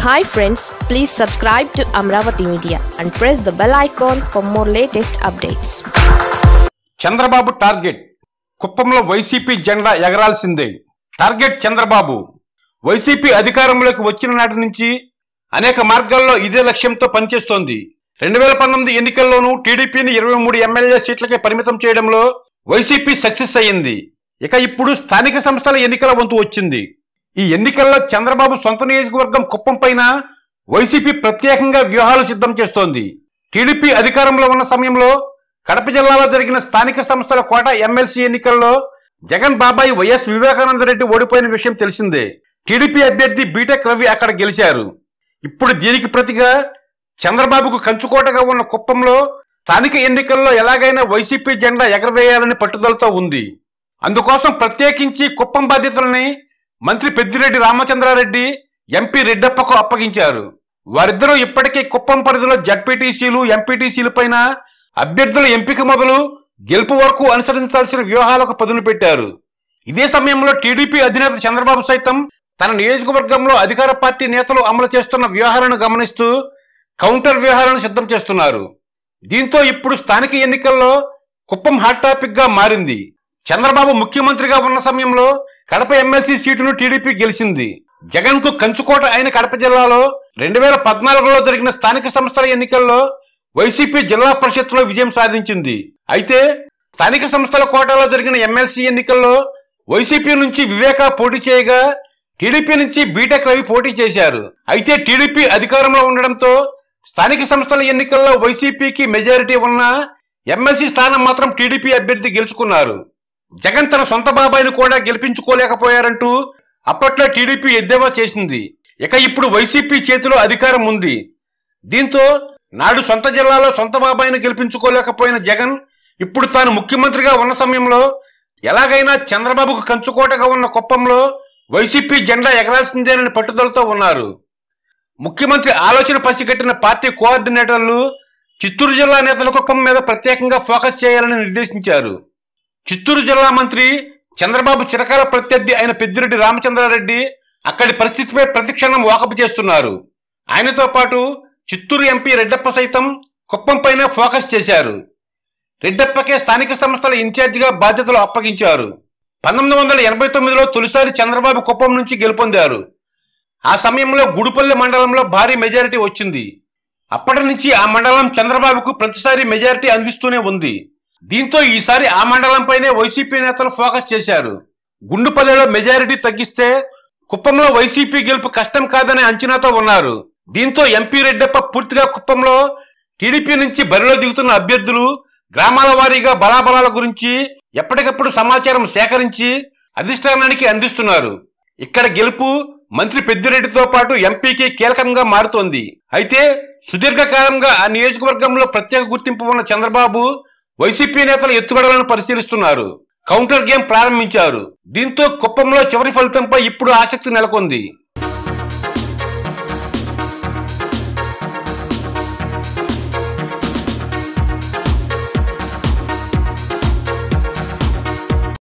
Hi friends, please subscribe to Amravati Media and press the bell icon for more latest updates. Chandrababu target కుప్పంలో వైసీపీ జెండా ఎగరాల్సిందే. Target Chandrababu. YCP అధికారంలోకి వచ్చిన నాటి నుంచి అనేక మార్గాల్లో ఇదే లక్ష్యంతో పనిచేస్తోంది. 2019 ఎన్నికల్లోనూ టీడీపీని 23 ఎమ్మెల్యే సీట్లకే పరిమితం చేయడంలో వైసీపీ సక్సెస్ అయ్యింది. ఇక ఇప్పుడు స్థానిక సంస్థల ఎన్నికల వంతు వచ్చింది. ఈ ఎన్నికల్లో చంద్రబాబు సొంత నియోజకవర్గం కుప్పం పైన వైసీపీ ప్రత్యేకంగా వ్యూహాలు సిద్ధం చేస్తోంది. టీడీపీ అధికారంలో ఉన్న సమయంలో కడప జిల్లాలో జరిగిన స్థానిక సంస్థల కోట ఎమ్మెల్సీ ఎన్నికల్లో జగన్ బాబాయి వైఎస్ వివేకానందరెడ్డి ఓడిపోయిన విషయం తెలిసిందే. టీడీపీ అభ్యర్థి బీటెక్ రవి అక్కడ గెలిచారు. ఇప్పుడు దీనికి ప్రతిగా చంద్రబాబుకు కంచుకోటగా ఉన్న కుప్పంలో స్థానిక ఎన్నికల్లో ఎలాగైనా వైసీపీ జెండా ఎగరవేయాలని పట్టుదలతో ఉంది. అందుకోసం ప్రత్యేకించి కుప్పం బాధ్యతల్ని మంత్రి పెద్దిరెడ్డి రామచంద్రారెడ్డి ఎంపీ రెడ్డప్పకు అప్పగించారు. వారిద్దరూ ఇప్పటికే కుప్పం పరిధిలో జడ్పీటీసీలు ఎంపీటీసీల పైన అభ్యర్థుల ఎంపిక మొదలు గెలుపు వరకు అనుసరించాల్సిన వ్యూహాలకు పదును పెట్టారు. ఇదే సమయంలో టీడీపీ అధినేత చంద్రబాబు సైతం తన నియోజకవర్గంలో అధికార పార్టీ నేతలు అమలు చేస్తున్న వ్యూహాలను గమనిస్తూ కౌంటర్ వ్యూహాలను సిద్ధం చేస్తున్నారు. దీంతో ఇప్పుడు స్థానిక ఎన్నికల్లో కుప్పం హాట్ టాపిక్ గా మారింది. చంద్రబాబు ముఖ్యమంత్రిగా ఉన్న సమయంలో కడప ఎమ్మెల్సీ సీటును టీడీపీ గెలిచింది. జగన్ కు కంచుకోట అయిన కడప జిల్లాలో 2014లో జరిగిన స్థానిక సంస్థల ఎన్నికల్లో వైసీపీ జిల్లా పరిషత్లో విజయం సాధించింది. అయితే స్థానిక సంస్థల కోటాలో జరిగిన ఎమ్మెల్సీ ఎన్నికల్లో వైసీపీ నుంచి వివేక పోటీ చేయగా టీడీపీ నుంచి బీటెక్ రవి పోటీ చేశారు. అయితే టీడీపీ అధికారంలో ఉండడంతో స్థానిక సంస్థల ఎన్నికల్లో వైసీపీకి మెజారిటీ ఉన్న ఎమ్మెల్సీ స్థానం మాత్రం టీడీపీ అభ్యర్థి గెలుచుకున్నారు. జగన్ తన సొంత బాబాయిని కూడా గెలిపించుకోలేకపోయారంటూ అప్పట్లో టీడీపీ ఎద్దేవా చేసింది. ఇక ఇప్పుడు వైసీపీ చేతిలో అధికారం ఉంది. దీంతో నాడు సొంత జిల్లాలో సొంత బాబాయిని గెలిపించుకోలేకపోయిన జగన్ ఇప్పుడు తాను ముఖ్యమంత్రిగా ఉన్న సమయంలో ఎలాగైనా చంద్రబాబుకు కంచుకోటగా ఉన్న కుప్పంలో వైసీపీ జెండా ఎగరాల్సిందేనని పట్టుదలతో ఉన్నారు. ముఖ్యమంత్రి ఆలోచన పసిగట్టిన పార్టీ కోఆర్డినేటర్లు చిత్తూరు జిల్లా నేతల కుప్పం మీద ప్రత్యేకంగా ఫోకస్ చేయాలని నిర్దేశించారు. చిత్తూరు జిల్లా మంత్రి చంద్రబాబు చిరకాల ప్రత్యర్థి అయిన పెద్దిరెడ్డి రామచంద్రారెడ్డి అక్కడి పరిస్థితిపై ప్రతిక్షణం వాకపు చేస్తున్నారు. ఆయనతో పాటు చిత్తూరు ఎంపీ రెడ్డప్ప సైతం కుప్పం పైన ఫోకస్ చేశారు. రెడ్డప్పకే స్థానిక సంస్థల ఇన్ఛార్జిగా బాధ్యతలు అప్పగించారు. 1989లో తొలిసారి చంద్రబాబు కుప్పం నుంచి గెలుపొందారు. ఆ సమయంలో గుడిపల్లి మండలంలో భారీ మెజారిటీ వచ్చింది. అప్పటి నుంచి ఆ మండలం చంద్రబాబుకు ప్రతిసారి మెజారిటీ అందిస్తూనే ఉంది. దీంతో ఈసారి ఆ మండలంపైనే వైసీపీ నేతలు ఫోకస్ చేశారు. గుండుపల్లిలో మెజారిటీ తగ్గిస్తే కుప్పంలో వైసీపీ గెలుపు కష్టం కాదనే అంచనాతో ఉన్నారు. దీంతో ఎంపీ రెడ్డప్ప పూర్తిగా కుప్పంలో టీడీపీ నుంచి బరిలో దిగుతున్న అభ్యర్థులు గ్రామాల వారీగా బలాబలాల గురించి ఎప్పటికప్పుడు సమాచారం సేకరించి అధిష్టానానికి అందిస్తున్నారు. ఇక్కడ గెలుపు మంత్రి పెద్దిరెడ్డితో పాటు ఎంపీకి కీలకంగా మారుతోంది. అయితే సుదీర్ఘకాలంగా ఆ నియోజకవర్గంలో ప్రత్యేక గుర్తింపు ఉన్న చంద్రబాబు వైసీపీ నేతల ఎత్తుగడలను పరిశీలిస్తున్నారు. కౌంటర్ గేమ్ ప్రారంభించారు. దీంతో కుప్పంలో చివరి ఫలితంపై ఇప్పుడు ఆసక్తి నెలకొంది.